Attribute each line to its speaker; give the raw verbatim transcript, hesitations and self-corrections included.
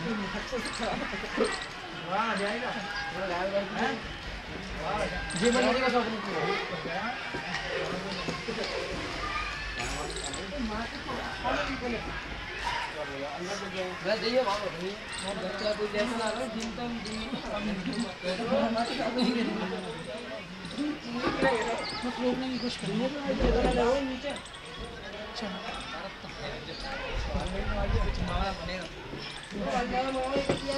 Speaker 1: वाह जाएगा
Speaker 2: जी बनेगा सब मैं दिए बाबू नहीं मैं बच्चा कोई जैसा ला रहा दिन तक बस रोकने की कोशिश करेंगे तो इधर ले वो नीचे चलो